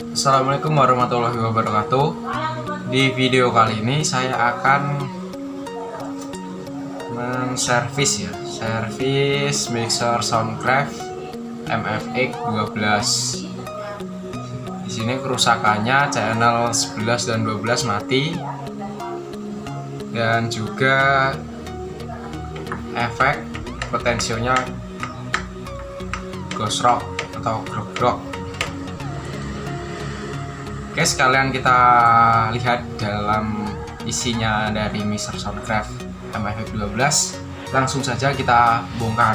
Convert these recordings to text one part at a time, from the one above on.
Assalamualaikum warahmatullahi wabarakatuh. Di video kali ini saya akan servis mixer Soundcraft MFX 12. Di sini kerusakannya channel 11 dan 12 mati, dan juga efek potensionya ghost rock atau grog-grog. Oke, sekalian kita lihat dalam isinya dari mixer Soundcraft MFX 12. Langsung saja kita bongkar.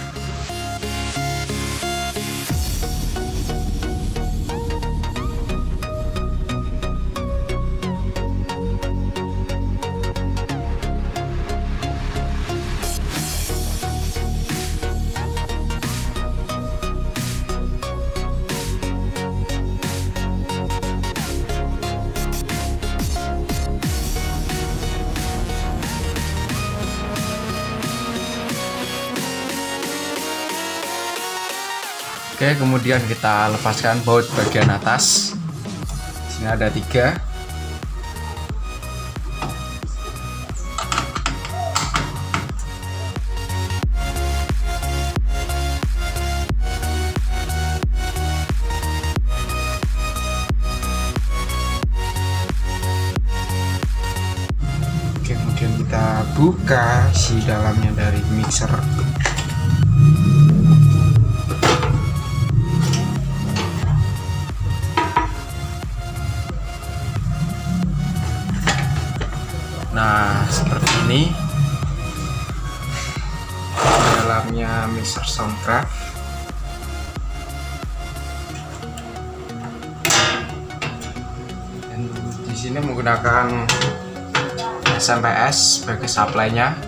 Oke, kemudian kita lepaskan baut bagian atas. Di sini ada 3. Oke, kemudian kita buka si dalamnya dari mixer. Nah, seperti ini dalamnya mixer Soundcraft. Dan di sini menggunakan SMPS sebagai supply-nya.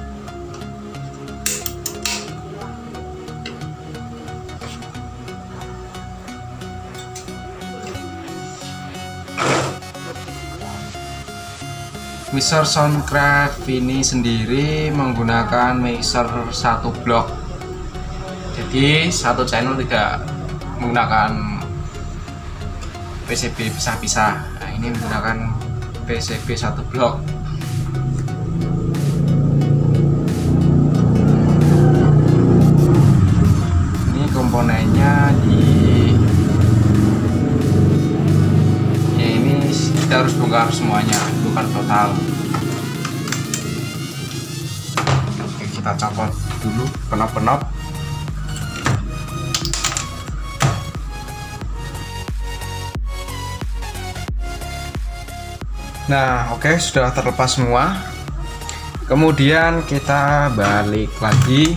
Mixer Soundcraft ini sendiri menggunakan mixer 1 blok, jadi satu channel tidak menggunakan PCB pisah-pisah. Nah, ini menggunakan PCB 1 blok. Ini komponennya ini kita harus bongkar semuanya, bukan total. Oke, kita copot dulu penop-penop. Nah, oke, sudah terlepas semua. Kemudian kita balik lagi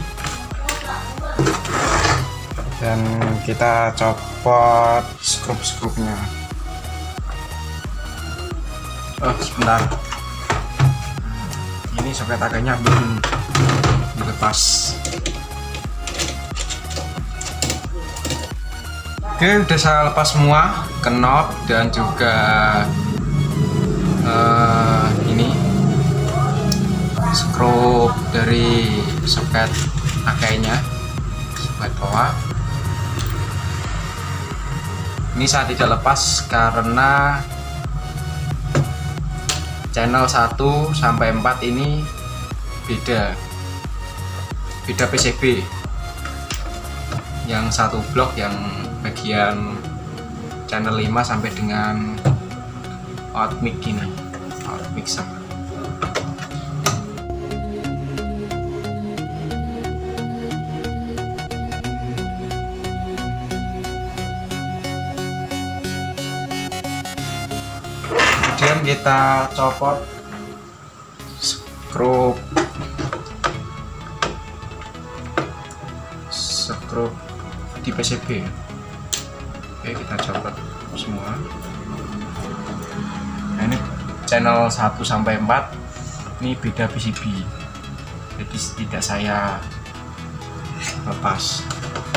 dan kita copot skrup-skrupnya. Oh, sebentar, ini soket agaknya belum dilepas. Oke, udah saya lepas semua knob dan juga ini skrup dari soket akainya, soket bawah. Ini saya tidak lepas karena channel 1 sampai 4 ini beda PCB. Yang 1 blok yang bagian channel 5 sampai dengan out mic ini, out mixer. Kemudian kita copot skrup di PCB. Oke, kita copot semua. Nah, ini channel 1 sampai 4 ini beda PCB, jadi tidak saya lepas.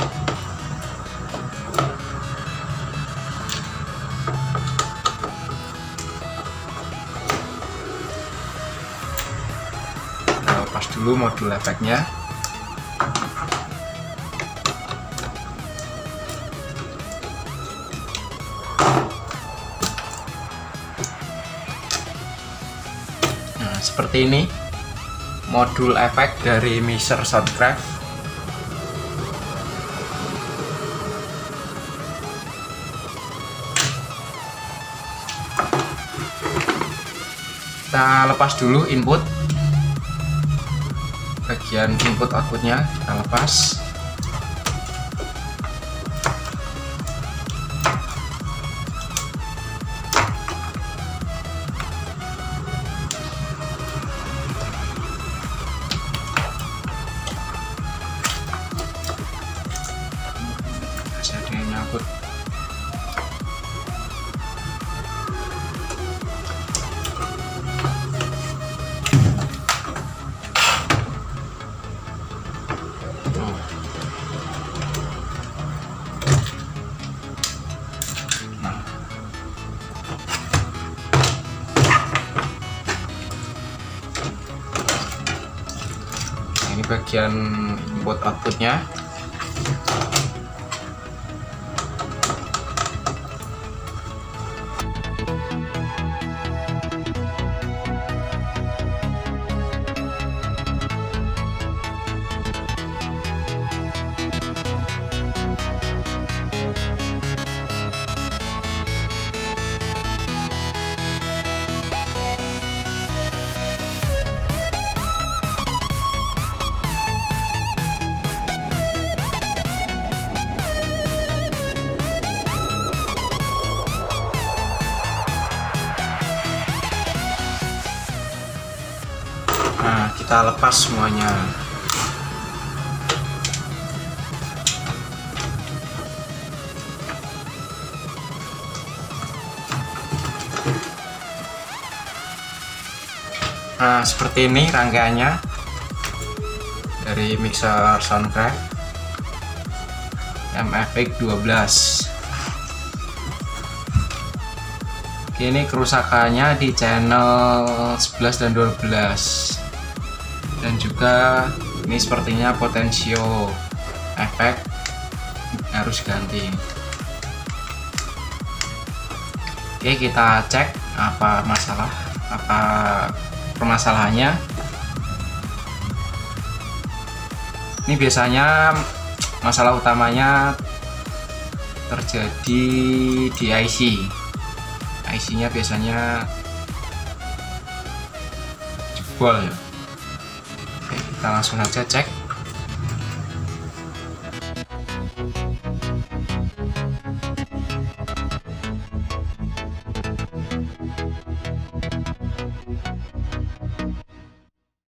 Lepas dulu modul efeknya. seperti ini modul efek dari Miser Soundcraft. Kita lepas dulu input, bagian input outputnya kita lepas. Masih ada yang nyangkut. Ini bagian input outputnya. Nah, kita lepas semuanya. Nah, seperti ini rangkaiannya dari Miser Soundcraft MFX 12. Ini kerusakannya di channel 11 dan 12. Dan juga ini sepertinya potensio efek harus ganti. Oke, kita cek apa permasalahannya. Ini biasanya masalah utamanya terjadi di IC-nya biasanya jebol ya. Oke, kita langsung aja cek.